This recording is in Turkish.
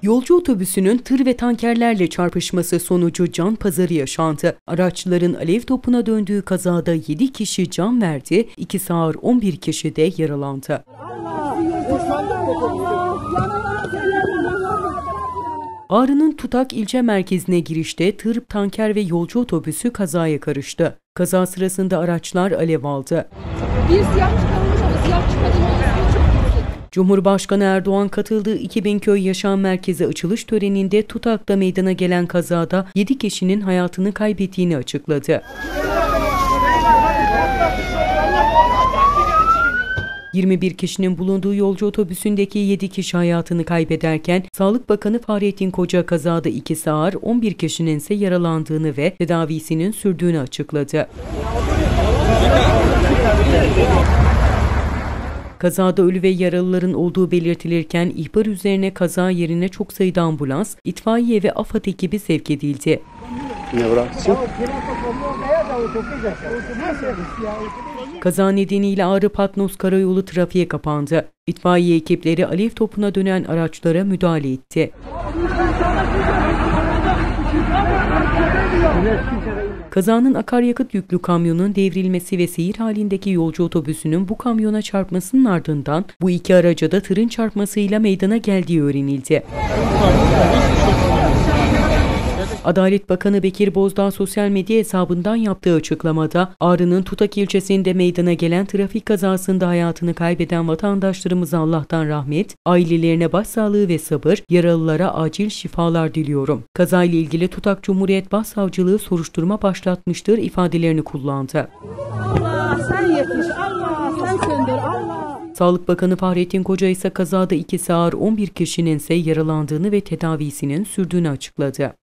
Yolcu otobüsünün tır ve tankerlerle çarpışması sonucu can pazarı yaşandı. Araçların alev topuna döndüğü kazada 7 kişi can verdi, 2 ağır 11 kişi de yaralandı. Ağrı'nın Tutak ilçe merkezine girişte tır, tanker ve yolcu otobüsü kazaya karıştı. Kaza sırasında araçlar alev aldı. Bir siyah çıkarılmış ama siyah çıkarılmış. Cumhurbaşkanı Erdoğan katıldığı 2000 Köy Yaşam Merkezi açılış töreninde Tutak'ta meydana gelen kazada 7 kişinin hayatını kaybettiğini açıkladı. 21 kişinin bulunduğu yolcu otobüsündeki 7 kişi hayatını kaybederken Sağlık Bakanı Fahrettin Koca kazada 2 ağır 11 kişinin ise yaralandığını ve tedavisinin sürdüğünü açıkladı. Kazada ölü ve yaralıların olduğu belirtilirken ihbar üzerine kaza yerine çok sayıda ambulans, itfaiye ve AFAD ekibi sevk edildi. Kaza nedeniyle Ağrı-Patnos karayolu trafiğe kapandı. İtfaiye ekipleri alev topuna dönen araçlara müdahale etti. Kazanın akaryakıt yüklü kamyonun devrilmesi ve seyir halindeki yolcu otobüsünün bu kamyona çarpmasının ardından bu iki araca da tırın çarpmasıyla meydana geldiği öğrenildi. Adalet Bakanı Bekir Bozdağ sosyal medya hesabından yaptığı açıklamada Ağrı'nın Tutak ilçesinde meydana gelen trafik kazasında hayatını kaybeden vatandaşlarımıza Allah'tan rahmet, ailelerine başsağlığı ve sabır, yaralılara acil şifalar diliyorum. Kazayla ilgili Tutak Cumhuriyet Başsavcılığı soruşturma başlatmıştır ifadelerini kullandı. Allah sen yetiş, Allah sen söndür, Allah. Sağlık Bakanı Fahrettin Koca ise kazada 2 ağır 11 kişinin ise yaralandığını ve tedavisinin sürdüğünü açıkladı.